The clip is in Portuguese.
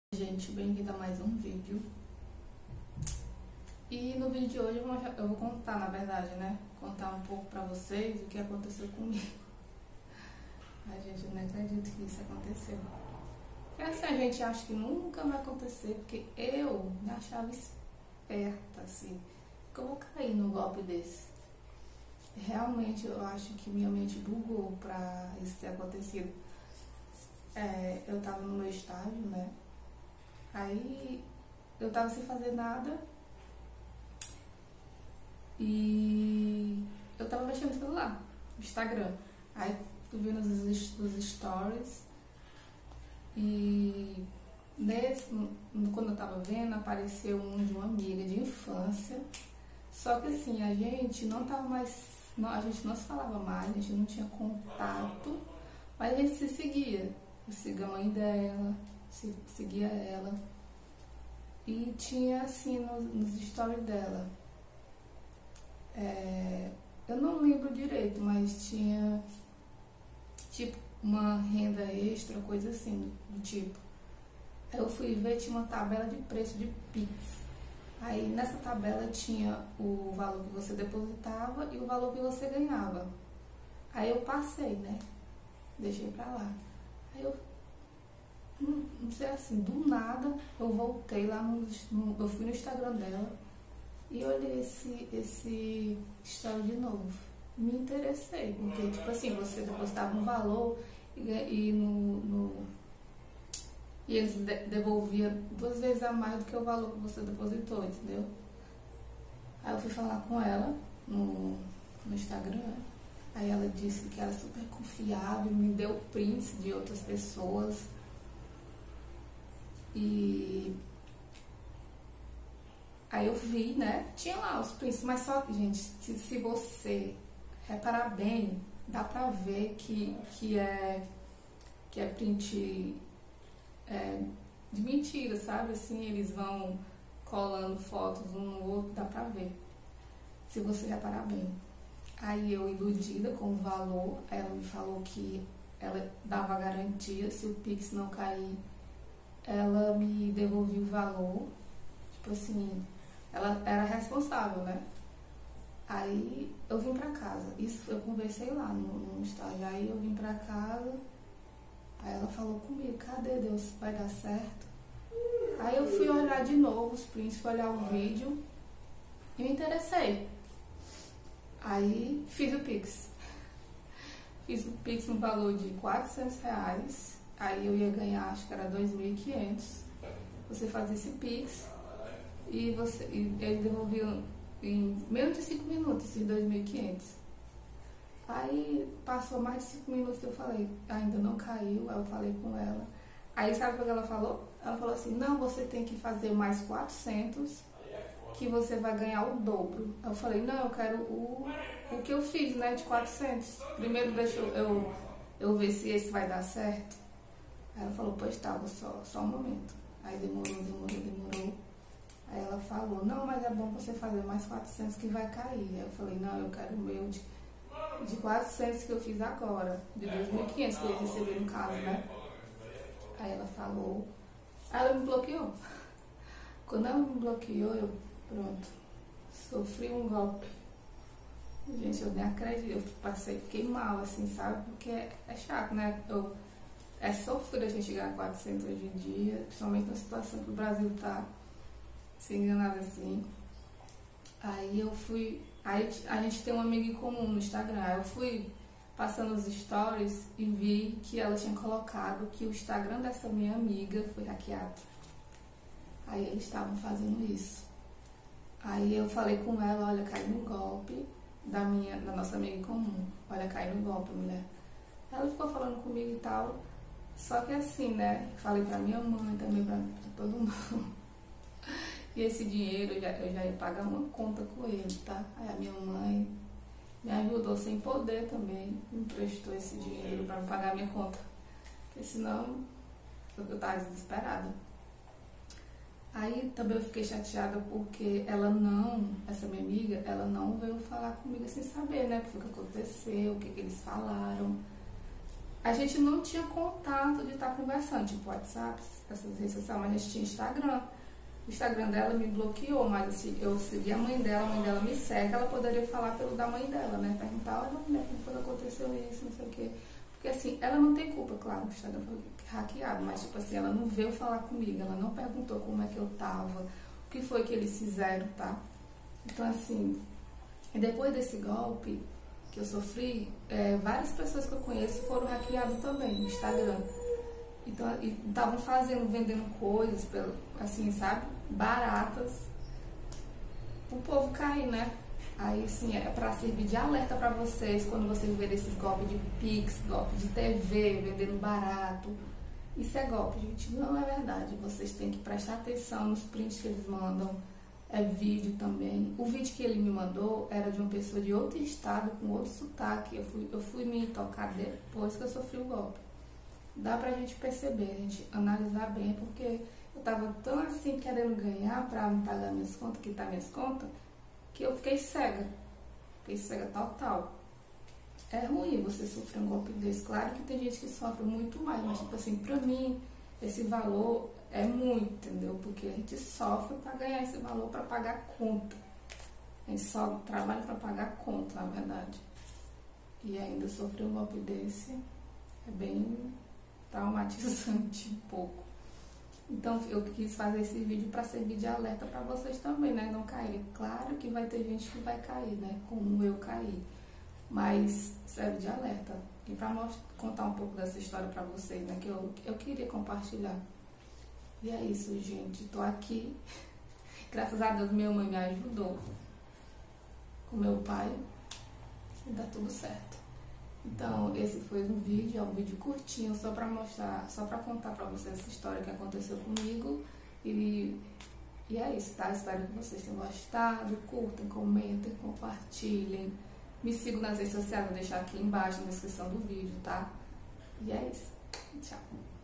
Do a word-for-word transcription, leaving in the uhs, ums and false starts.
Gente, bem-vindo a mais um vídeo. E no vídeo de hoje eu vou, eu vou contar, na verdade, né? Contar um pouco pra vocês o que aconteceu comigo. Ai, gente, eu não acredito que isso aconteceu. Porque assim, a gente acha que nunca vai acontecer, porque eu me achava esperta, assim. Que eu vou cair num golpe desse. Realmente, eu acho que minha mente bugou pra isso ter acontecido. É, eu tava no meu estágio, né? Aí eu tava sem fazer nada e eu tava mexendo no celular, no Instagram. Aí fui vendo os, os stories e nesse, quando eu tava vendo, apareceu um de uma amiga de infância. Só que assim, a gente não tava mais, não, a gente não se falava mais, a gente não tinha contato, mas a gente se seguia. Eu sigo a mãe dela, seguia ela. E tinha assim nos, nos stories dela. É, eu não lembro direito, mas tinha tipo uma renda extra, coisa assim, do tipo. Aí eu fui ver, tinha uma tabela de preço de Pix. Aí nessa tabela tinha o valor que você depositava e o valor que você ganhava. Aí eu passei, né? Deixei pra lá. Aí eu não sei assim, do nada eu voltei lá no, no, eu fui no Instagram dela e olhei esse, esse story de novo. Me interessei, porque tipo assim, você depositava um valor e, e, no, no, e eles de, devolviam duas vezes a mais do que o valor que você depositou, entendeu? Aí eu fui falar com ela no, no Instagram, aí ela disse que era super confiável, me deu prints de outras pessoas. E aí eu vi, né? Tinha lá os prints, mas só que, gente, se, se você reparar bem, dá pra ver que, que, é, que é print é, de mentira, sabe? Assim, eles vão colando fotos um no outro, dá pra ver. Se você reparar bem. Aí eu, iludida com o valor, ela me falou que ela dava garantia se o Pix não cair. Ela me devolveu o valor, tipo assim, ela era responsável, né? Aí eu vim pra casa, isso eu conversei lá no, no estágio, aí eu vim pra casa, aí ela falou comigo, cadê Deus, vai dar certo? Aí eu fui olhar de novo os prints, fui olhar o vídeo e me interessei. Aí fiz o Pix, fiz o Pix no valor de quatrocentos reais. Aí eu ia ganhar, acho que era dois mil e quinhentos. Você fazia esse Pix e, você, e eles devolviam em menos de cinco minutos esses dois mil e quinhentos. Aí passou mais de cinco minutos e eu falei, ainda não caiu. Aí eu falei com ela. Aí sabe o que ela falou? Ela falou assim, não, você tem que fazer mais quatrocentos que você vai ganhar o dobro. Aí eu falei, não, eu quero o, o que eu fiz, né, de quatrocentos. Primeiro deixa eu, eu, eu ver se esse vai dar certo. Aí ela falou, pois tá, só, só um momento. Aí demorou, demorou, demorou. Aí ela falou, não, mas é bom você fazer mais quatrocentos que vai cair. Aí eu falei, não, eu quero o meu de, de quatrocentos que eu fiz agora, de dois mil e quinhentos que eu ia receber no caso, né? Aí ela falou, aí ela me bloqueou. Quando ela me bloqueou, eu, pronto, sofri um golpe. Gente, eu nem acredito, eu passei, fiquei mal, assim, sabe? Porque é, é chato, né? Eu, É sofrido a gente ganhar quatrocentos hoje em dia, principalmente na situação que o Brasil tá se enganado assim. Aí eu fui, aí a gente tem um amigo em comum no Instagram, aí eu fui passando os stories e vi que ela tinha colocado que o Instagram dessa minha amiga foi hackeado. Aí eles estavam fazendo isso. Aí eu falei com ela, olha, cai no golpe da, minha, da nossa amiga em comum. Olha, cai no golpe, mulher. Ela ficou falando comigo e tal. Só que assim, né, falei pra minha mãe, também pra, pra todo mundo. E esse dinheiro, eu já, eu já ia pagar uma conta com ele, tá? Aí a minha mãe me ajudou sem poder também, me emprestou esse dinheiro pra pagar minha conta. Porque senão, eu tava desesperada. Aí também eu fiquei chateada porque ela não, essa minha amiga, ela não veio falar comigo sem saber, né, o que foi que aconteceu, o que que eles falaram. a gente não tinha contato de estar conversando, tipo WhatsApp, essas redes sociais, mas a gente tinha Instagram. O Instagram dela me bloqueou, mas assim, eu segui a mãe dela, a mãe dela me segue, ela poderia falar pelo da mãe dela, né? Perguntar, olha, mulher, como foi que aconteceu isso, não sei o quê. Porque assim, ela não tem culpa, claro, o Instagram foi hackeado, mas tipo assim, ela não veio falar comigo, ela não perguntou como é que eu tava, o que foi que eles fizeram, tá? Então assim, e depois desse golpe que eu sofri, é, várias pessoas que eu conheço foram hackeadas também no Instagram. Então, estavam fazendo, vendendo coisas, pelo, assim, sabe? Baratas, o povo cair, né? Aí, assim, é pra servir de alerta pra vocês, quando vocês verem esses golpes de Pix, golpe de T V, vendendo barato. Isso é golpe, gente, não é verdade. Vocês têm que prestar atenção nos prints que eles mandam, é vídeo também. O vídeo que ele me mandou era de uma pessoa de outro estado, com outro sotaque. Eu fui, eu fui me tocar depois que eu sofri o golpe. Dá pra gente perceber, a gente analisar bem, porque eu tava tão assim querendo ganhar pra me pagar minhas contas, quitar minhas contas, que eu fiquei cega. Fiquei cega total. É ruim você sofrer um golpe desse. Claro que tem gente que sofre muito mais, mas tipo assim, pra mim, esse valor é muito, entendeu? Porque a gente sofre pra ganhar esse valor pra pagar a conta. A gente só trabalha pra pagar a conta, na verdade. E ainda sofrer um golpe desse é bem traumatizante um pouco. Então eu quis fazer esse vídeo para servir de alerta para vocês também, né? Não caírem. Claro que vai ter gente que vai cair, né? Como eu caí. Mas serve de alerta. E para contar um pouco dessa história para vocês, né? Que eu, eu queria compartilhar. E é isso, gente. Tô aqui. Graças a Deus minha mãe me ajudou. Com meu pai. E dá tudo certo. Então, esse foi um vídeo, é um vídeo curtinho, só pra mostrar, só pra contar pra vocês essa história que aconteceu comigo. E, e é isso, tá? Espero que vocês tenham gostado. Curtem, comentem, compartilhem. Me sigam nas redes sociais, vou deixar aqui embaixo na descrição do vídeo, tá? E é isso. Tchau.